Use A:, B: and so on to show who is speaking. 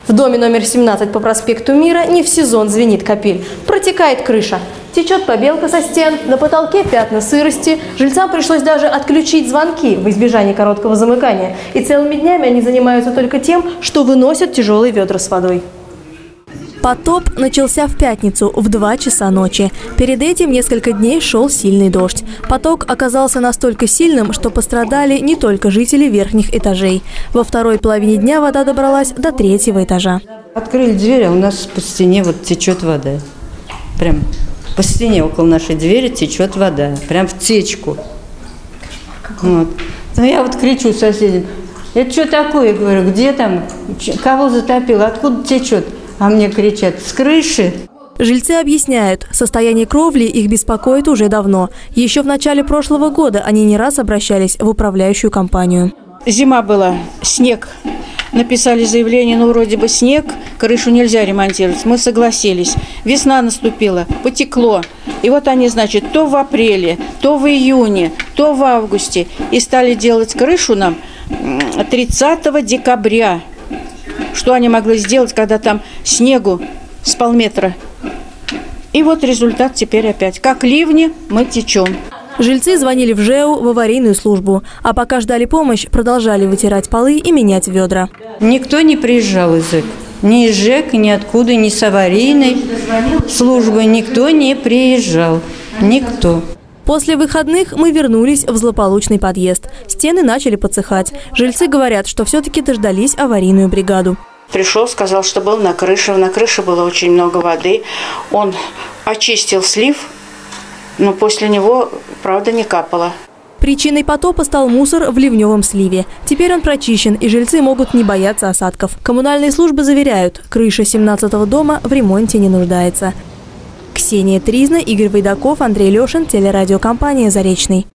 A: В доме номер 17 по проспекту Мира не в сезон звенит капель. Протекает крыша. Течет побелка со стен, на потолке пятна сырости. Жильцам пришлось даже отключить звонки в избежание короткого замыкания. И целыми днями они занимаются только тем, что выносят тяжелые ведра с водой. Потоп начался в пятницу в 2 часа ночи. Перед этим несколько дней шел сильный дождь. Поток оказался настолько сильным, что пострадали не только жители верхних этажей. Во второй половине дня вода добралась до 3-го этажа.
B: Открыли дверь, а у нас по стене вот течет вода. Прям по стене около нашей двери течет вода. Прям в течку. Вот. Ну, я вот кричу соседям: это что такое? Я говорю, где там? Кого затопило? Откуда течет? А мне кричат: с крыши.
A: Жильцы объясняют, состояние кровли их беспокоит уже давно. Еще в начале прошлого года они не раз обращались в управляющую компанию.
C: Зима была, снег. Написали заявление, ну вроде бы снег, крышу нельзя ремонтировать. Мы согласились. Весна наступила, потекло. И вот они, значит, то в апреле, то в июне, то в августе. И стали делать крышу нам 30 декабря. Что они могли сделать, когда там снегу с полметра? И вот результат теперь опять. Как ливни, мы течем.
A: Жильцы звонили в ЖЭУ, в аварийную службу. А пока ждали помощь, продолжали вытирать полы и менять ведра.
B: Никто не приезжал из ЖЭК. Ни из ЖЭК, ни откуда, ни с аварийной службы. Никто не приезжал. Никто.
A: После выходных мы вернулись в злополучный подъезд. Стены начали подсыхать. Жильцы говорят, что все-таки дождались аварийную бригаду.
C: Пришел, сказал, что был на крыше. На крыше было очень много воды. Он очистил слив, но после него, правда, не капало.
A: Причиной потопа стал мусор в ливневом сливе. Теперь он прочищен, и жильцы могут не бояться осадков. Коммунальные службы заверяют, крыша 17-го дома в ремонте не нуждается. Ксения Тризна, Игорь Вайдаков, Андрей Лешин, телерадиокомпания «Заречный».